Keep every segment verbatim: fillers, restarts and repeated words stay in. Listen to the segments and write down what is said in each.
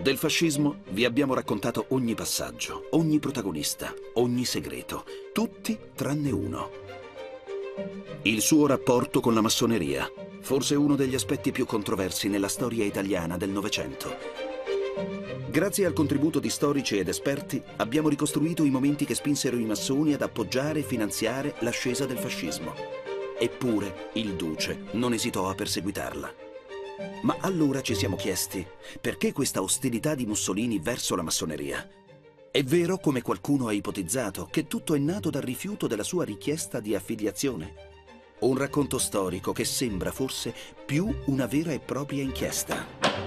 Del fascismo vi abbiamo raccontato ogni passaggio, ogni protagonista, ogni segreto, tutti tranne uno. Il suo rapporto con la massoneria, forse uno degli aspetti più controversi nella storia italiana del Novecento. Grazie al contributo di storici ed esperti abbiamo ricostruito i momenti che spinsero i massoni ad appoggiare e finanziare l'ascesa del fascismo. Eppure il duce non esitò a perseguitarla. Ma allora ci siamo chiesti, perché questa ostilità di Mussolini verso la massoneria? È vero, come qualcuno ha ipotizzato, che tutto è nato dal rifiuto della sua richiesta di affiliazione? Un racconto storico che sembra forse più una vera e propria inchiesta.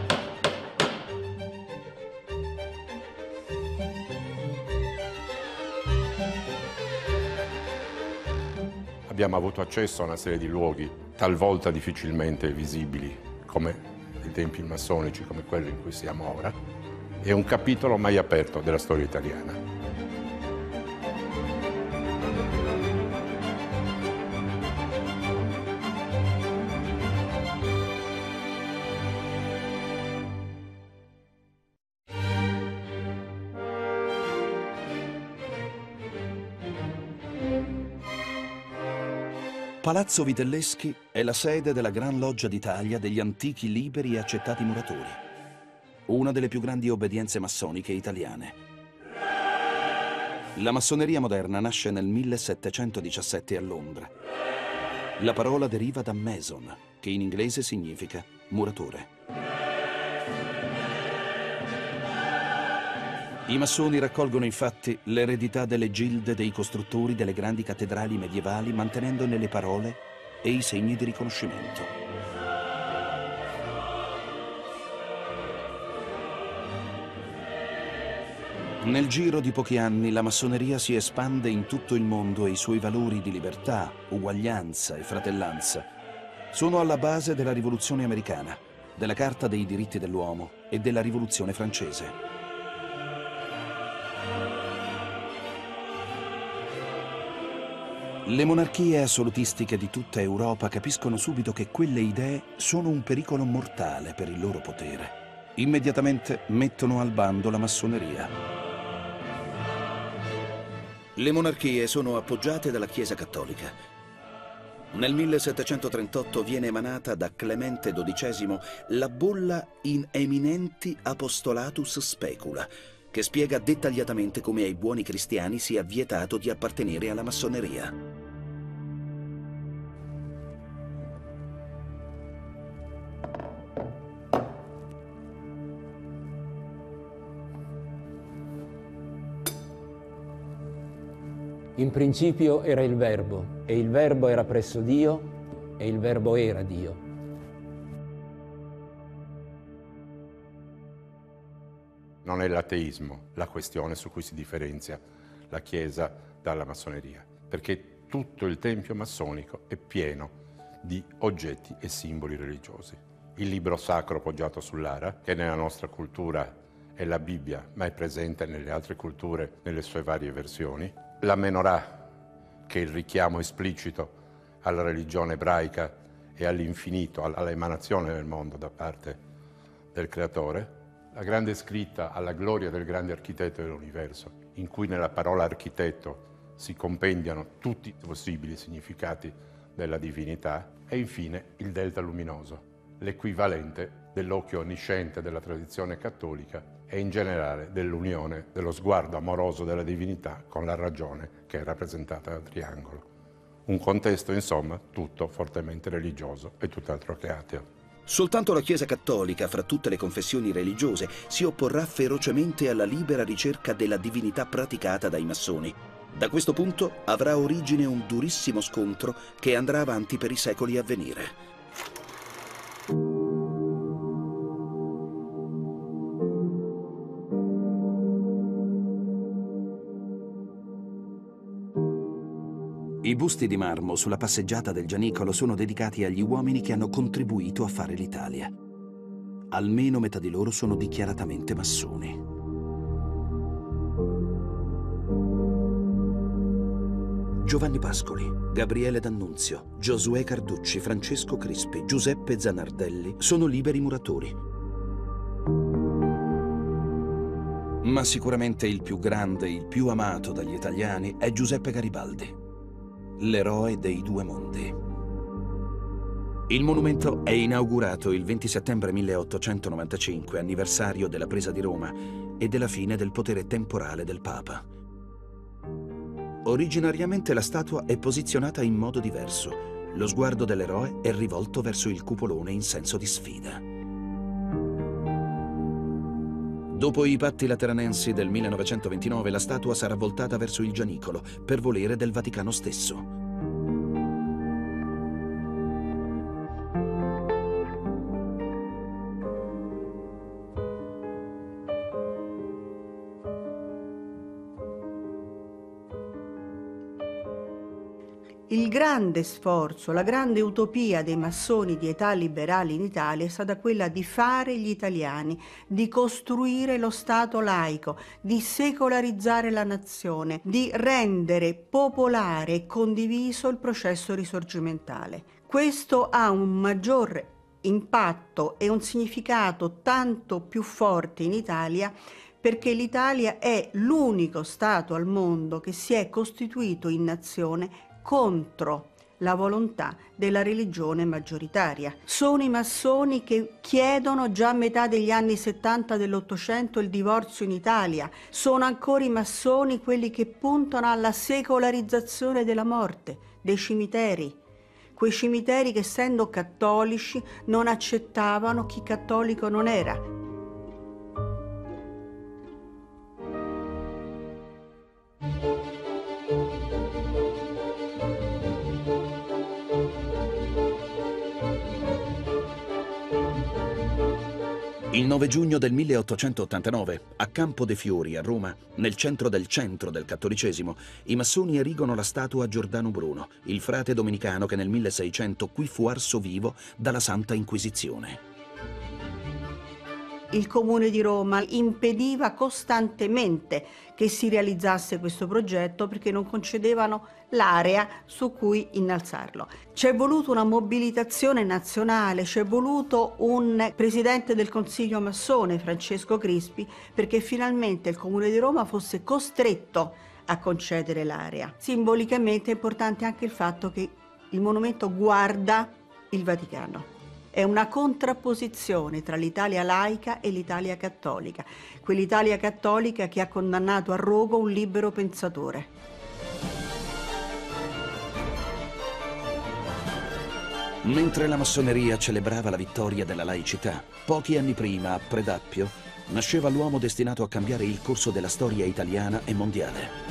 Abbiamo avuto accesso a una serie di luoghi, talvolta difficilmente visibili, come i templi massonici, come quello in cui siamo ora. È un capitolo mai aperto della storia italiana. Palazzo Vitelleschi è la sede della Gran Loggia d'Italia degli antichi liberi e accettati muratori, una delle più grandi obbedienze massoniche italiane. La massoneria moderna nasce nel millesettecentodiciassette a Londra. La parola deriva da mason, che in inglese significa muratore. I massoni raccolgono infatti l'eredità delle gilde dei costruttori delle grandi cattedrali medievali, mantenendone le parole e i segni di riconoscimento. Nel giro di pochi anni la massoneria si espande in tutto il mondo e i suoi valori di libertà, uguaglianza e fratellanza sono alla base della rivoluzione americana, della Carta dei diritti dell'uomo e della rivoluzione francese. Le monarchie assolutistiche di tutta Europa capiscono subito che quelle idee sono un pericolo mortale per il loro potere. Immediatamente mettono al bando la massoneria. Le monarchie sono appoggiate dalla Chiesa cattolica. Nel millesettecentotrentotto viene emanata da Clemente dodicesimo la bolla In Eminenti Apostolatus Specula, che spiega dettagliatamente come ai buoni cristiani sia vietato di appartenere alla massoneria. In principio era il Verbo, e il Verbo era presso Dio, e il Verbo era Dio. Non è l'ateismo la questione su cui si differenzia la Chiesa dalla massoneria, perché tutto il tempio massonico è pieno di oggetti e simboli religiosi. Il libro sacro poggiato sull'ara, che nella nostra cultura è la Bibbia, ma è presente nelle altre culture nelle sue varie versioni. La menorah, che è il richiamo esplicito alla religione ebraica e all'infinito, all'emanazione del mondo da parte del Creatore. La grande scritta alla gloria del grande architetto dell'universo, in cui nella parola architetto si compendiano tutti i possibili significati della divinità. E infine il delta luminoso, l'equivalente dell'occhio onnisciente della tradizione cattolica e in generale dell'unione dello sguardo amoroso della divinità con la ragione, che è rappresentata dal triangolo. Un contesto, insomma, tutto fortemente religioso e tutt'altro che ateo. Soltanto la Chiesa cattolica, fra tutte le confessioni religiose, si opporrà ferocemente alla libera ricerca della divinità praticata dai massoni. Da questo punto avrà origine un durissimo scontro che andrà avanti per i secoli a venire. I busti di marmo sulla passeggiata del Gianicolo sono dedicati agli uomini che hanno contribuito a fare l'Italia. Almeno metà di loro sono dichiaratamente massoni. Giovanni Pascoli, Gabriele D'Annunzio, Giosuè Carducci, Francesco Crispi, Giuseppe Zanardelli sono liberi muratori. Ma sicuramente il più grande, il più amato dagli italiani è Giuseppe Garibaldi, l'eroe dei due mondi. Il monumento è inaugurato il venti settembre milleottocentonovantacinque, anniversario della presa di Roma e della fine del potere temporale del Papa. Originariamente la statua è posizionata in modo diverso. Lo sguardo dell'eroe è rivolto verso il cupolone in senso di sfida. Dopo i patti lateranensi del millenovecentoventinove, la statua sarà voltata verso il Gianicolo per volere del Vaticano stesso. Il grande sforzo, la grande utopia dei massoni di età liberali in Italia è stata quella di fare gli italiani, di costruire lo Stato laico, di secolarizzare la nazione, di rendere popolare e condiviso il processo risorgimentale. Questo ha un maggior impatto e un significato tanto più forte in Italia perché l'Italia è l'unico Stato al mondo che si è costituito in nazione contro la volontà della religione maggioritaria. Sono i massoni che chiedono già a metà degli anni settanta dell'Ottocento il divorzio in Italia. Sono ancora i massoni quelli che puntano alla secolarizzazione della morte, dei cimiteri. Quei cimiteri che, essendo cattolici, non accettavano chi cattolico non era. Il nove giugno del milleottocentottantanove, a Campo de' Fiori, a Roma, nel centro del centro del cattolicesimo, i massoni erigono la statua a Giordano Bruno, il frate domenicano che nel milleseicento qui fu arso vivo dalla Santa Inquisizione. Il Comune di Roma impediva costantemente che si realizzasse questo progetto perché non concedevano l'area su cui innalzarlo. C'è voluto una mobilitazione nazionale, c'è voluto un presidente del Consiglio massone, Francesco Crispi, perché finalmente il Comune di Roma fosse costretto a concedere l'area. Simbolicamente è importante anche il fatto che il monumento guarda il Vaticano. È una contrapposizione tra l'Italia laica e l'Italia cattolica, quell'Italia cattolica che ha condannato a rogo un libero pensatore. Mentre la massoneria celebrava la vittoria della laicità, pochi anni prima, a Predappio, nasceva l'uomo destinato a cambiare il corso della storia italiana e mondiale.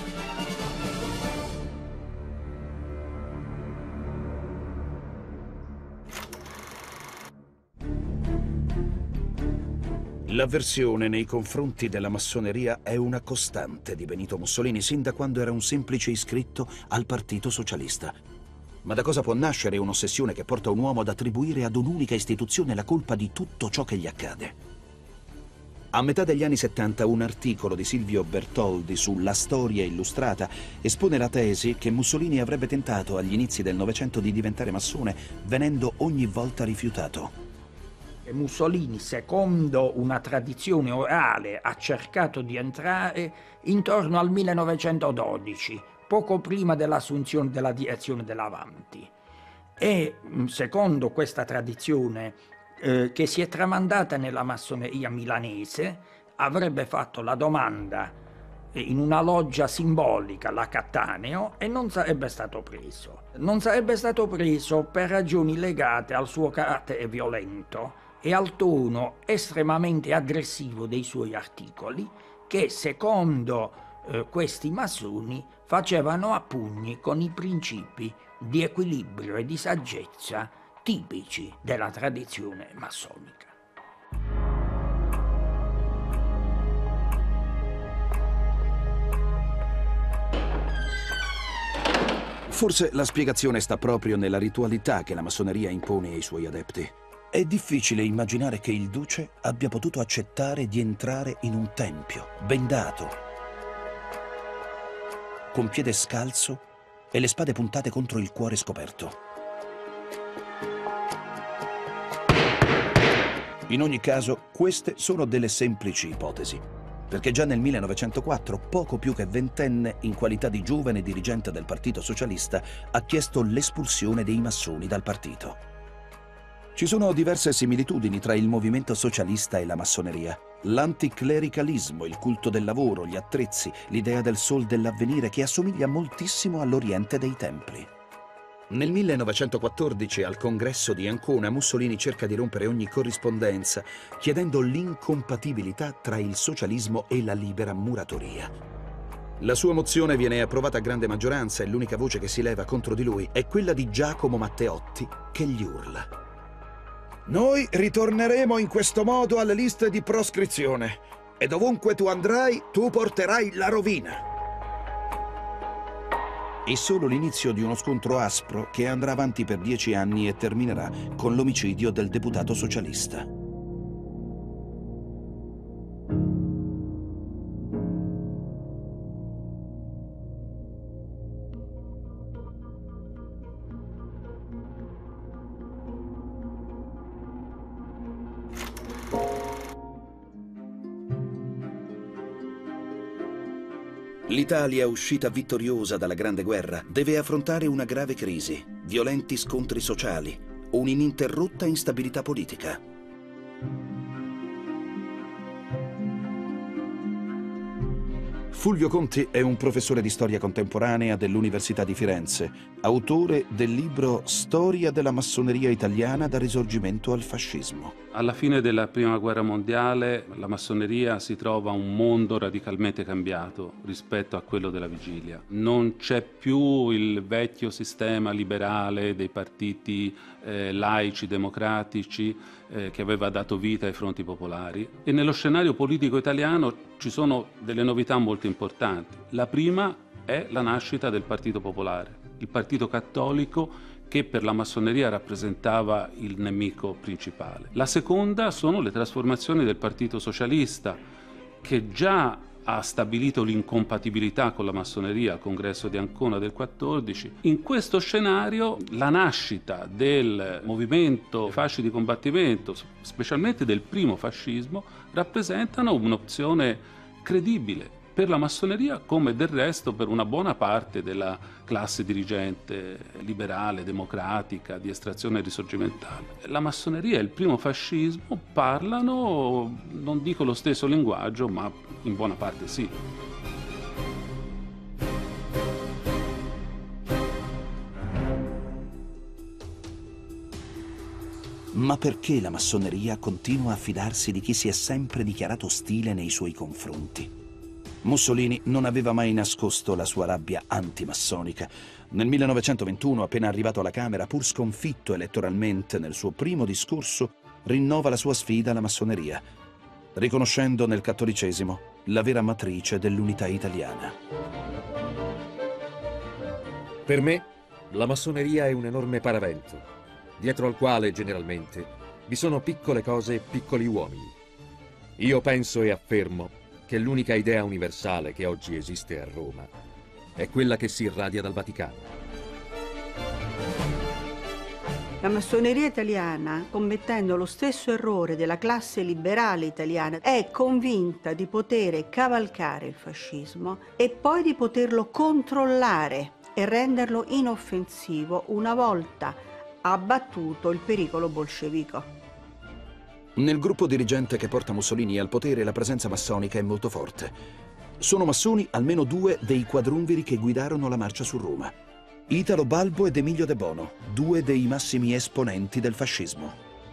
L'avversione nei confronti della massoneria è una costante di Benito Mussolini sin da quando era un semplice iscritto al Partito Socialista. Ma da cosa può nascere un'ossessione che porta un uomo ad attribuire ad un'unica istituzione la colpa di tutto ciò che gli accade? A metà degli anni settanta un articolo di Silvio Bertoldi su La Storia Illustrata espone la tesi che Mussolini avrebbe tentato agli inizi del Novecento di diventare massone, venendo ogni volta rifiutato. Mussolini, secondo una tradizione orale, ha cercato di entrare intorno al millenovecentododici, poco prima dell'assunzione della direzione dell'Avanti. E secondo questa tradizione, eh, che si è tramandata nella massoneria milanese, avrebbe fatto la domanda in una loggia simbolica, la Cattaneo, e non sarebbe stato preso. Non sarebbe stato preso per ragioni legate al suo carattere violento e al tono estremamente aggressivo dei suoi articoli che, secondo eh, questi massoni, facevano a pugni con i principi di equilibrio e di saggezza tipici della tradizione massonica. Forse la spiegazione sta proprio nella ritualità che la massoneria impone ai suoi adepti. È difficile immaginare che il duce abbia potuto accettare di entrare in un tempio, bendato, con piede scalzo e le spade puntate contro il cuore scoperto. In ogni caso, queste sono delle semplici ipotesi. perché già nel millenovecentoquattro, poco più che ventenne, in qualità di giovane dirigente del Partito Socialista, ha chiesto l'espulsione dei massoni dal partito. Ci sono diverse similitudini tra il movimento socialista e la massoneria. L'anticlericalismo, il culto del lavoro, gli attrezzi, l'idea del sol dell'avvenire che assomiglia moltissimo all'Oriente dei Templi. Nel millenovecentoquattordici, al congresso di Ancona, Mussolini cerca di rompere ogni corrispondenza, chiedendo l'incompatibilità tra il socialismo e la libera muratoria. La sua mozione viene approvata a grande maggioranza e l'unica voce che si leva contro di lui è quella di Giacomo Matteotti, che gli urla: «Noi ritorneremo in questo modo alle liste di proscrizione e dovunque tu andrai, tu porterai la rovina». È solo l'inizio di uno scontro aspro che andrà avanti per dieci anni e terminerà con l'omicidio del deputato socialista. L'Italia, uscita vittoriosa dalla Grande Guerra, deve affrontare una grave crisi, violenti scontri sociali, un'ininterrotta instabilità politica. Fulvio Conti è un professore di storia contemporanea dell'Università di Firenze, autore del libro Storia della massoneria italiana dal Risorgimento al fascismo. Alla fine della Prima Guerra Mondiale la massoneria si trova un mondo radicalmente cambiato rispetto a quello della vigilia. Non c'è più il vecchio sistema liberale dei partiti eh, laici, democratici, eh, che aveva dato vita ai fronti popolari. E nello scenario politico italiano ci sono delle novità molto importanti. La prima è la nascita del Partito Popolare, il partito cattolico che per la massoneria rappresentava il nemico principale. La seconda sono le trasformazioni del Partito Socialista, che già ha stabilito l'incompatibilità con la massoneria al congresso di Ancona del quattordici. In questo scenario la nascita del movimento fasci di combattimento, specialmente del primo fascismo, rappresentano un'opzione credibile per la massoneria, come del resto per una buona parte della classe dirigente liberale, democratica, di estrazione risorgimentale. La massoneria e il primo fascismo parlano, non dico lo stesso linguaggio, ma in buona parte sì. Ma perché la massoneria continua a fidarsi di chi si è sempre dichiarato ostile nei suoi confronti? Mussolini non aveva mai nascosto la sua rabbia antimassonica. Nel millenovecentoventuno, appena arrivato alla Camera, pur sconfitto elettoralmente nel suo primo discorso, rinnova la sua sfida alla massoneria, riconoscendo nel cattolicesimo la vera matrice dell'unità italiana. Per me, la massoneria è un enorme paravento, dietro al quale, generalmente, vi sono piccole cose e piccoli uomini. Io penso e affermo che l'unica idea universale che oggi esiste a Roma è quella che si irradia dal Vaticano. La massoneria italiana, commettendo lo stesso errore della classe liberale italiana, è convinta di poter cavalcare il fascismo e poi di poterlo controllare e renderlo inoffensivo una volta abbattuto il pericolo bolscevico. Nel gruppo dirigente che porta Mussolini al potere la presenza massonica è molto forte. Sono massoni almeno due dei quadrumviri che guidarono la marcia su Roma: Italo Balbo ed Emilio De Bono, due dei massimi esponenti del fascismo.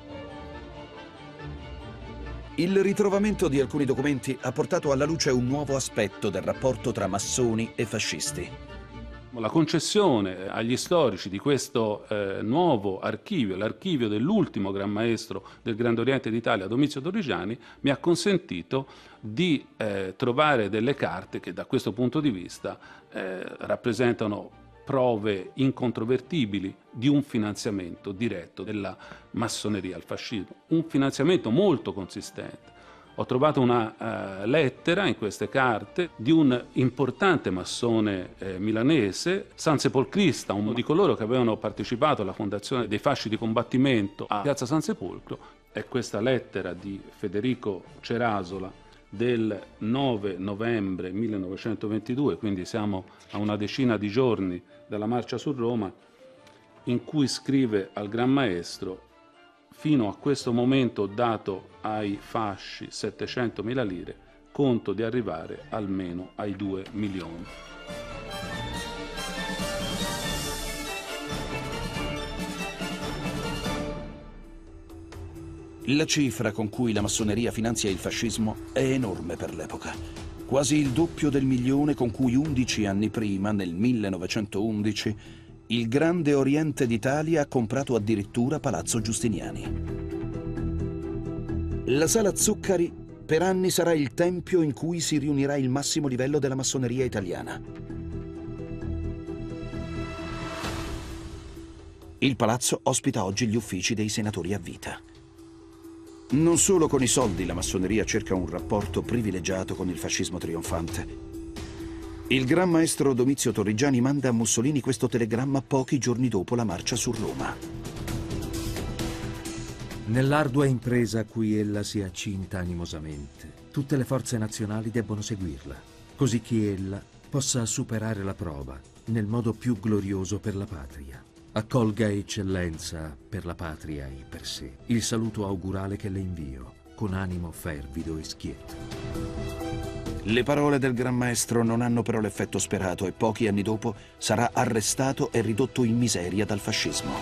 Il ritrovamento di alcuni documenti ha portato alla luce un nuovo aspetto del rapporto tra massoni e fascisti. La concessione agli storici di questo eh, nuovo archivio, l'archivio dell'ultimo Gran Maestro del Grande Oriente d'Italia, Domizio Torrigiani, mi ha consentito di eh, trovare delle carte che da questo punto di vista eh, rappresentano prove incontrovertibili di un finanziamento diretto della massoneria al fascismo, un finanziamento molto consistente. Ho trovato una uh, lettera in queste carte di un importante massone eh, milanese, Sansepolcrista, uno di coloro che avevano partecipato alla fondazione dei fasci di combattimento a Piazza San Sepolcro. È questa lettera di Federico Cerasola del nove novembre millenovecentoventidue, quindi siamo a una decina di giorni dalla marcia su Roma, in cui scrive al Gran Maestro: fino a questo momento ho dato ai fasci settecentomila lire, conto di arrivare almeno ai due milioni. La cifra con cui la massoneria finanzia il fascismo è enorme per l'epoca, quasi il doppio del milione con cui undici anni prima, nel millenovecentoundici, il Grande Oriente d'Italia ha comprato addirittura Palazzo Giustiniani. La Sala Zuccari per anni sarà il tempio in cui si riunirà il massimo livello della massoneria italiana. Il palazzo ospita oggi gli uffici dei senatori a vita. Non solo con i soldi la massoneria cerca un rapporto privilegiato con il fascismo trionfante. Il Gran Maestro Domizio Torrigiani manda a Mussolini questo telegramma pochi giorni dopo la marcia su Roma. Nell'ardua impresa a cui ella si accinta animosamente, tutte le forze nazionali debbono seguirla, così che ella possa superare la prova nel modo più glorioso per la patria. Accolga, eccellenza, per la patria e per sé, il saluto augurale che le invio, con animo fervido e schietto. Le parole del Gran Maestro non hanno però l'effetto sperato e pochi anni dopo sarà arrestato e ridotto in miseria dal fascismo.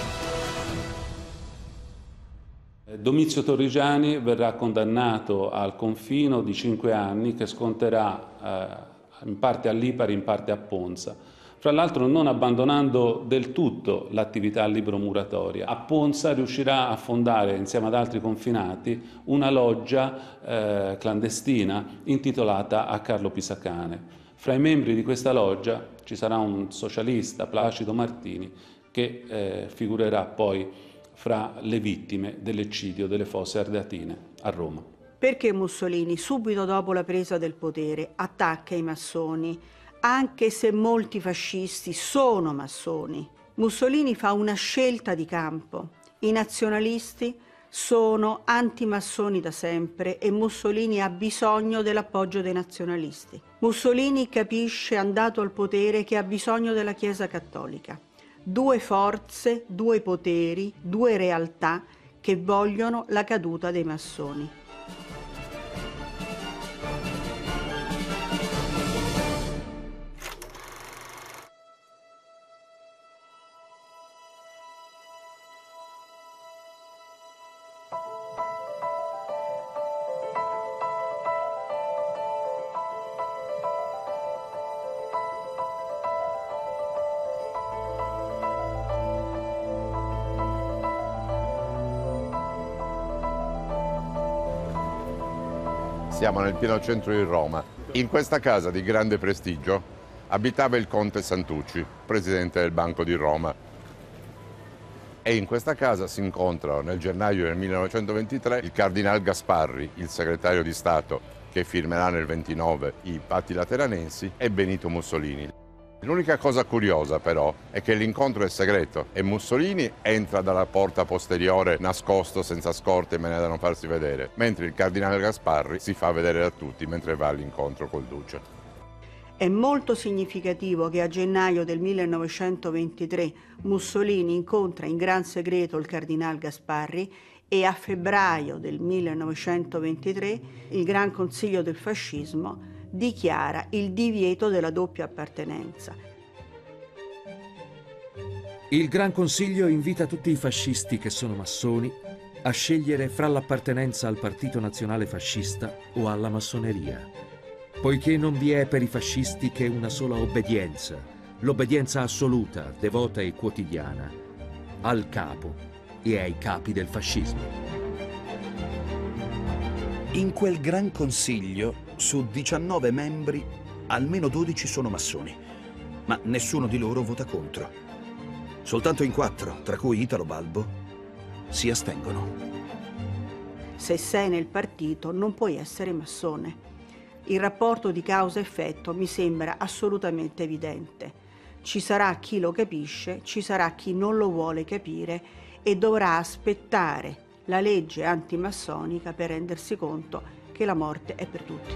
Domizio Torrigiani verrà condannato al confino di cinque anni che sconterà eh, in parte a Lipari, in parte a Ponza. Fra l'altro non abbandonando del tutto l'attività libromuratoria. A Ponza riuscirà a fondare, insieme ad altri confinati, una loggia eh, clandestina intitolata a Carlo Pisacane. Fra i membri di questa loggia ci sarà un socialista, Placido Martini, che eh, figurerà poi fra le vittime dell'eccidio delle Fosse Ardeatine a Roma. Perché Mussolini, subito dopo la presa del potere, attacca i massoni? Anche se molti fascisti sono massoni, Mussolini fa una scelta di campo. I nazionalisti sono antimassoni da sempre e Mussolini ha bisogno dell'appoggio dei nazionalisti. Mussolini capisce, andato al potere, che ha bisogno della Chiesa cattolica. Due forze, due poteri, due realtà che vogliono la caduta dei massoni. Siamo nel pieno centro di Roma. In questa casa di grande prestigio abitava il conte Santucci, presidente del Banco di Roma. E in questa casa si incontrano nel gennaio del millenovecentoventitré il cardinal Gasparri, il segretario di Stato che firmerà nel ventinove i patti lateranensi, e Benito Mussolini. L'unica cosa curiosa però è che l'incontro è segreto e Mussolini entra dalla porta posteriore nascosto, senza scorte, in maniera da non farsi vedere, mentre il cardinale Gasparri si fa vedere da tutti mentre va all'incontro col duce. È molto significativo che a gennaio del millenovecentoventitré Mussolini incontra in gran segreto il cardinal Gasparri e a febbraio del millenovecentoventitré il Gran Consiglio del Fascismo dichiara il divieto della doppia appartenenza. Il Gran Consiglio invita tutti i fascisti che sono massoni a scegliere fra l'appartenenza al Partito Nazionale Fascista o alla massoneria, poiché non vi è per i fascisti che una sola obbedienza, l'obbedienza assoluta, devota e quotidiana, al capo e ai capi del fascismo. In quel Gran Consiglio, su diciannove membri, almeno dodici sono massoni, ma nessuno di loro vota contro. Soltanto in quattro, tra cui Italo Balbo, si astengono. Se sei nel partito non puoi essere massone. Il rapporto di causa-effetto mi sembra assolutamente evidente. Ci sarà chi lo capisce, ci sarà chi non lo vuole capire e dovrà aspettare la legge antimassonica per rendersi conto che la morte è per tutti.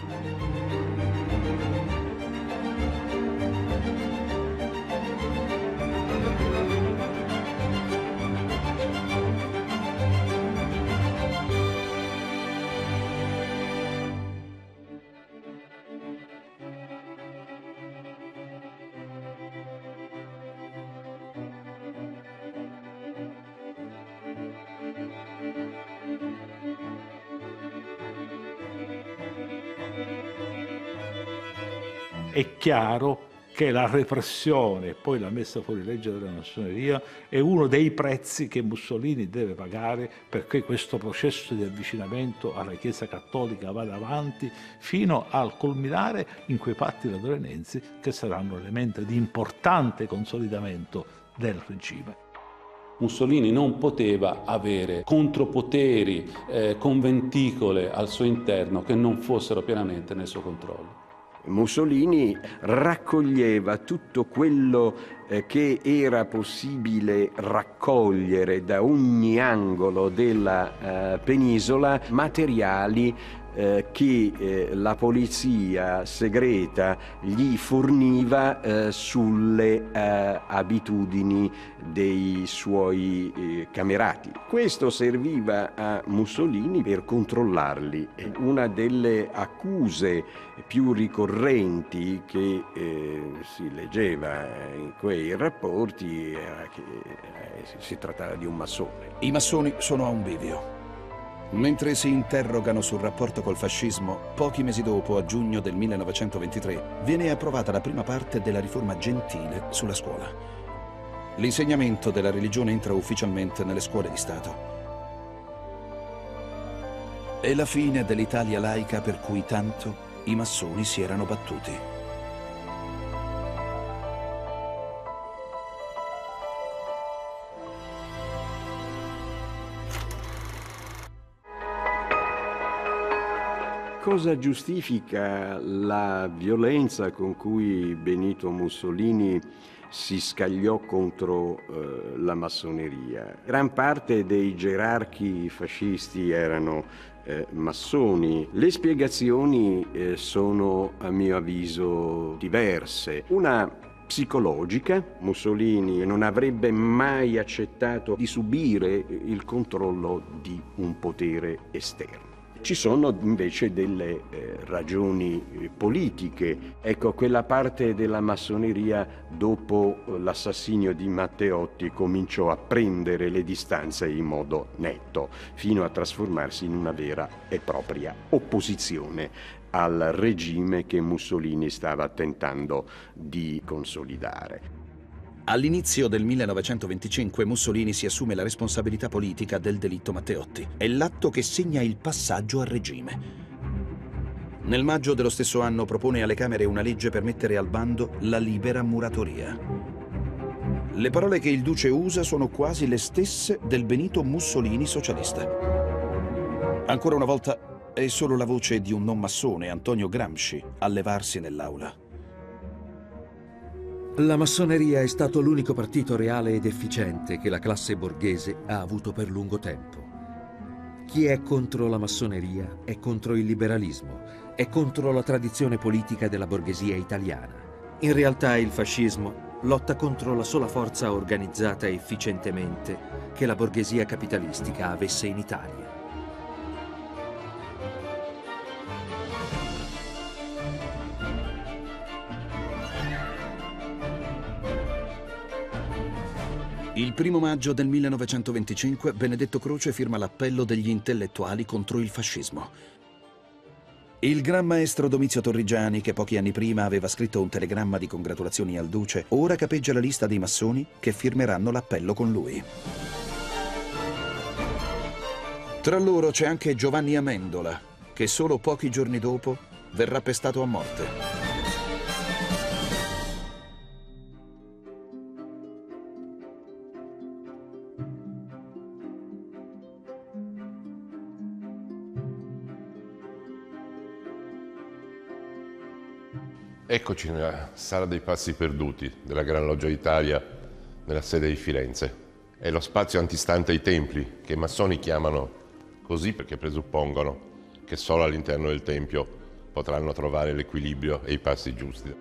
È chiaro che la repressione e poi la messa fuori legge della massoneria è uno dei prezzi che Mussolini deve pagare perché questo processo di avvicinamento alla Chiesa Cattolica vada avanti fino al culminare in quei patti lateranensi che saranno elemento di importante consolidamento del regime. Mussolini non poteva avere contropoteri, eh, conventicole al suo interno che non fossero pienamente nel suo controllo. Mussolini raccoglieva tutto quello eh, che era possibile raccogliere da ogni angolo della eh, penisola, materiali eh, che eh, la polizia segreta gli forniva eh, sulle eh, abitudini dei suoi eh, camerati. Questo serviva a Mussolini per controllarli. Una delle accuse più ricorrenti che eh, si leggeva in quei rapporti era che eh, si trattava di un massone. I massoni sono a un bivio. Mentre si interrogano sul rapporto col fascismo, pochi mesi dopo, a giugno del millenovecentoventitré, viene approvata la prima parte della riforma Gentile sulla scuola. L'insegnamento della religione entra ufficialmente nelle scuole di Stato. È la fine dell'Italia laica per cui tanto i massoni si erano battuti. Cosa giustifica la violenza con cui Benito Mussolini si scagliò contro eh, la massoneria? Gran parte dei gerarchi fascisti erano eh, massoni. Le spiegazioni eh, sono, a mio avviso, diverse. Una psicologica: Mussolini non avrebbe mai accettato di subire il controllo di un potere esterno. Ci sono invece delle eh, ragioni eh, politiche. Ecco, quella parte della massoneria dopo l'assassinio di Matteotti cominciò a prendere le distanze in modo netto, fino a trasformarsi in una vera e propria opposizione al regime che Mussolini stava tentando di consolidare. All'inizio del millenovecentoventicinque Mussolini si assume la responsabilità politica del delitto Matteotti. È l'atto che segna il passaggio al regime. Nel maggio dello stesso anno propone alle Camere una legge per mettere al bando la libera muratoria. Le parole che il duce usa sono quasi le stesse del Benito Mussolini socialista. Ancora una volta è solo la voce di un non massone, Antonio Gramsci, a levarsi nell'aula. La massoneria è stato l'unico partito reale ed efficiente che la classe borghese ha avuto per lungo tempo. Chi è contro la massoneria è contro il liberalismo, è contro la tradizione politica della borghesia italiana. In realtà il fascismo lotta contro la sola forza organizzata efficientemente che la borghesia capitalistica avesse in Italia. Il primo maggio del millenovecentoventicinque Benedetto Croce firma l'appello degli intellettuali contro il fascismo. Il gran maestro Domizio Torrigiani, che pochi anni prima aveva scritto un telegramma di congratulazioni al duce, ora capeggia la lista dei massoni che firmeranno l'appello con lui. Tra loro c'è anche Giovanni Amendola, che solo pochi giorni dopo verrà pestato a morte. Eccoci nella Sala dei Passi Perduti della Gran Loggia d'Italia, nella sede di Firenze. È lo spazio antistante ai templi, che i massoni chiamano così perché presuppongono che solo all'interno del Tempio potranno trovare l'equilibrio e i passi giusti.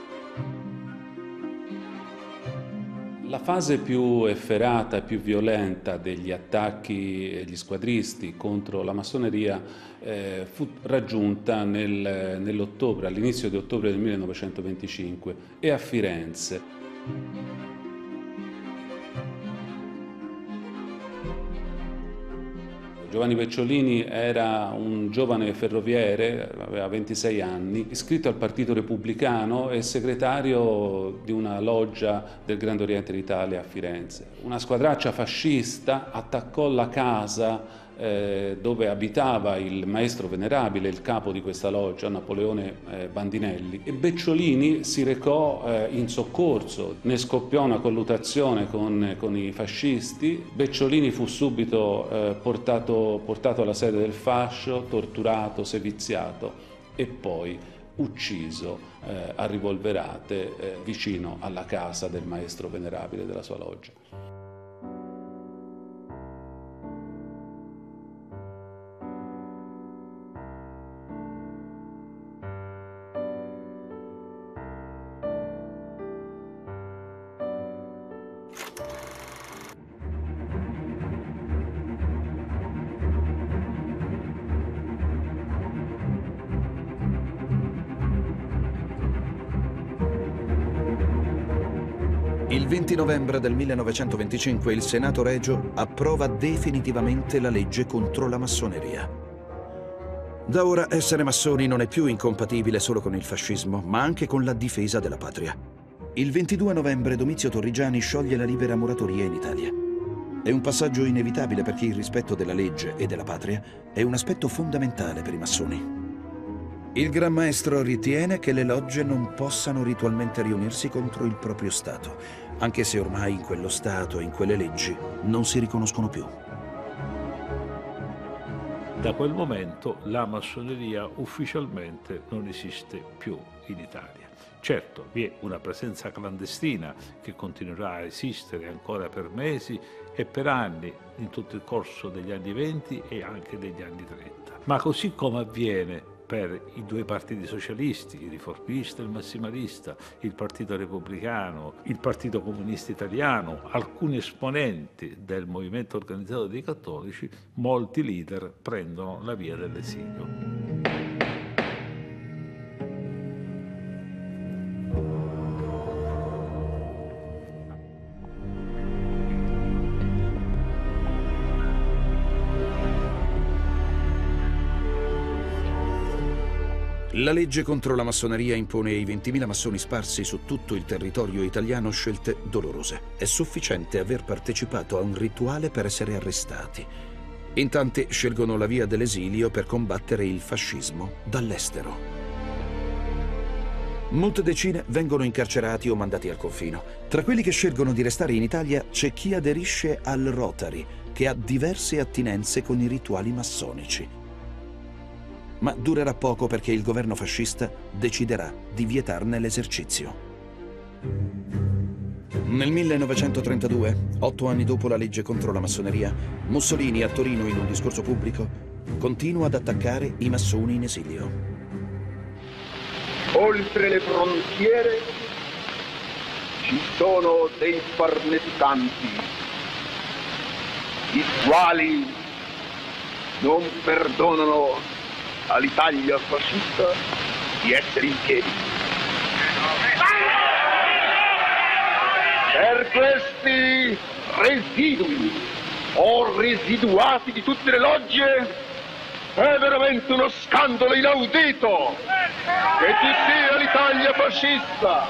La fase più efferata e più violenta degli attacchi degli squadristi contro la massoneria eh, fu raggiunta nel, nell'ottobre, all'inizio di ottobre del millenovecentoventicinque, e a Firenze. Giovanni Pecciolini era un giovane ferroviere, aveva ventisei anni, iscritto al Partito Repubblicano e segretario di una loggia del Grande Oriente d'Italia a Firenze. Una squadraccia fascista attaccò la casa eh, dove abitava il maestro venerabile, il capo di questa loggia, Napoleone eh, Bandinelli, e Pecciolini si recò eh, in soccorso. Ne scoppiò una colluttazione con, con i fascisti. Pecciolini fu subito eh, portato, portato alla sede del fascio, torturato, seviziato e poi ucciso eh, a rivolverate eh, vicino alla casa del maestro venerabile della sua loggia. Il venti novembre del millenovecentoventicinque il Senato Regio approva definitivamente la legge contro la massoneria. Da ora essere massoni non è più incompatibile solo con il fascismo, ma anche con la difesa della patria. Il ventidue novembre Domizio Torrigiani scioglie la libera moratoria in Italia. È un passaggio inevitabile perché il rispetto della legge e della patria è un aspetto fondamentale per i massoni. Il Gran Maestro ritiene che le logge non possano ritualmente riunirsi contro il proprio Stato, anche se ormai in quello Stato e in quelle leggi non si riconoscono più. Da quel momento la massoneria ufficialmente non esiste più in Italia. Certo, vi è una presenza clandestina che continuerà a esistere ancora per mesi e per anni in tutto il corso degli anni venti e anche degli anni trenta. Ma così come avviene per i due partiti socialisti, il riformista e il massimalista, il Partito Repubblicano, il Partito Comunista Italiano, alcuni esponenti del movimento organizzato dei cattolici, molti leader prendono la via dell'esilio. La legge contro la massoneria impone ai ventimila massoni sparsi su tutto il territorio italiano scelte dolorose. È sufficiente aver partecipato a un rituale per essere arrestati. In tanti scelgono la via dell'esilio per combattere il fascismo dall'estero. Molte decine vengono incarcerati o mandati al confino. Tra quelli che scelgono di restare in Italia c'è chi aderisce al Rotary, che ha diverse attinenze con i rituali massonici. Ma durerà poco perché il governo fascista deciderà di vietarne l'esercizio. Nel millenovecentotrentadue, otto anni dopo la legge contro la massoneria, Mussolini a Torino in un discorso pubblico continua ad attaccare i massoni in esilio. Oltre le frontiere ci sono dei farneticanti, i quali non perdonano all'Italia fascista di essere in piedi. Per questi residui o residuati di tutte le logge è veramente uno scandalo inaudito che ci sia l'Italia fascista.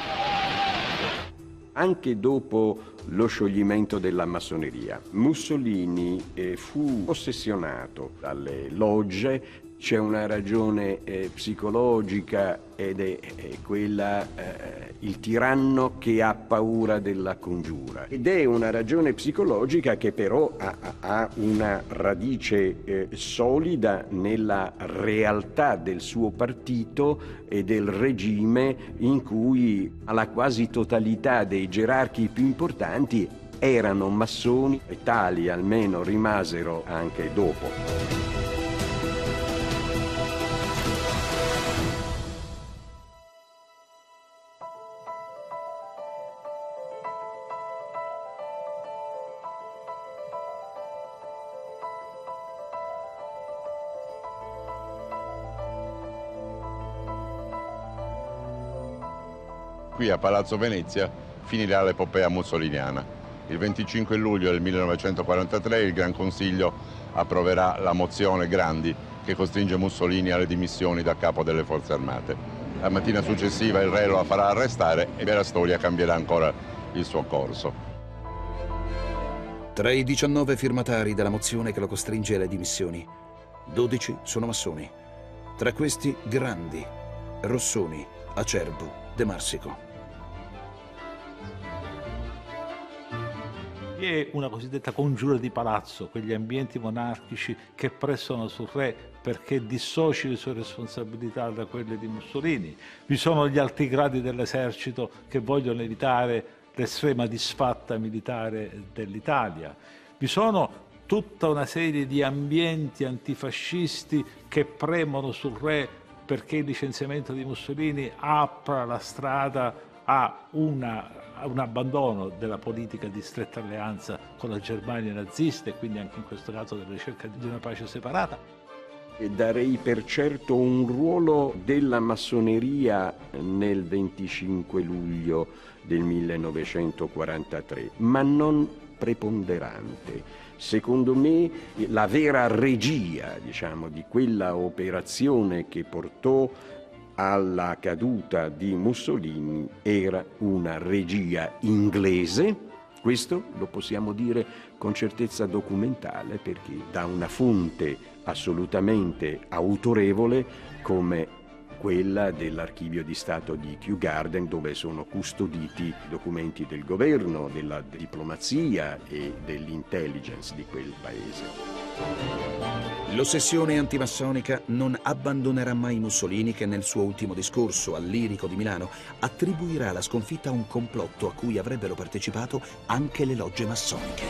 Anche dopo lo scioglimento della massoneria, Mussolini eh, fu ossessionato dalle logge. C'è una ragione eh, psicologica ed è, è quella eh, il tiranno che ha paura della congiura. Ed è una ragione psicologica che però ha, ha una radice eh, solida nella realtà del suo partito e del regime, in cui la quasi totalità dei gerarchi più importanti erano massoni, e tali almeno rimasero anche dopo. qui a Palazzo Venezia finirà l'epopea mussoliniana. Il venticinque luglio del millenovecentoquarantatré il Gran Consiglio approverà la mozione Grandi che costringe Mussolini alle dimissioni da capo delle forze armate. La mattina successiva il re lo farà arrestare e la storia cambierà ancora il suo corso. Tra i diciannove firmatari della mozione che lo costringe alle dimissioni, dodici sono massoni. Tra questi Grandi, Rossoni, Acerbo, De Marsico. Vi è una cosiddetta congiura di palazzo, quegli ambienti monarchici che pressano sul re perché dissoci le sue responsabilità da quelle di Mussolini. Vi sono gli alti gradi dell'esercito che vogliono evitare l'estrema disfatta militare dell'Italia. Vi sono tutta una serie di ambienti antifascisti che premono sul re perché il licenziamento di Mussolini apra la strada a, una, a un abbandono della politica di stretta alleanza con la Germania nazista e quindi anche in questo caso della ricerca di una pace separata. E darei per certo un ruolo della massoneria nel venticinque luglio del millenovecentoquarantatré, ma non preponderante. Secondo me la vera regia, diciamo, di quella operazione che portò alla caduta di Mussolini era una regia inglese. Questo lo possiamo dire con certezza documentale perché da una fonte assolutamente autorevole come quella dell'Archivio di Stato di Kew Garden, dove sono custoditi documenti del governo, della diplomazia e dell'intelligence di quel paese. L'ossessione antimassonica non abbandonerà mai Mussolini, che nel suo ultimo discorso al Lirico di Milano attribuirà la sconfitta a un complotto a cui avrebbero partecipato anche le logge massoniche.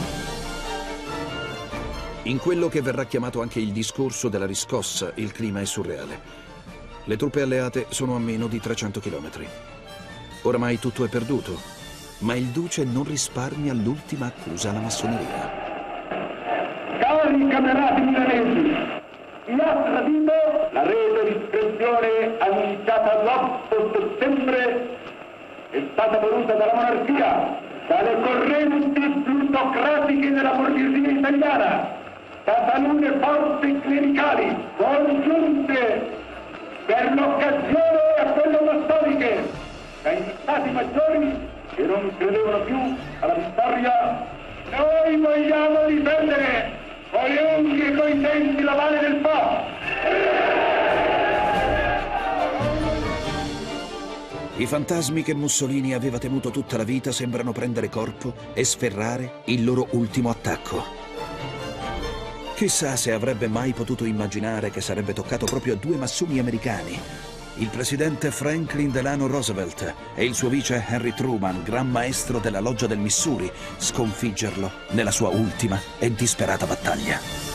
In quello che verrà chiamato anche il discorso della riscossa, il clima è surreale. Le truppe alleate sono a meno di trecento chilometri. Oramai tutto è perduto, ma il duce non risparmia l'ultima accusa alla massoneria. Cari camerati milanesi, chi ha tradito la rete di discrezione annunciata l'otto settembre è stata voluta dalla monarchia, dalle correnti plutocratiche della borghesia italiana, da talune forze clericali congiunte per l'occasione a quelle massoniche, dai stati maggiori che non credevano più alla vittoria. Noi vogliamo difendere con le unghie e coi denti la Valle del Po. I fantasmi che Mussolini aveva temuto tutta la vita sembrano prendere corpo e sferrare il loro ultimo attacco. Chissà se avrebbe mai potuto immaginare che sarebbe toccato proprio a due massoni americani, il presidente Franklin Delano Roosevelt e il suo vice Harry Truman, gran maestro della loggia del Missouri, sconfiggerlo nella sua ultima e disperata battaglia.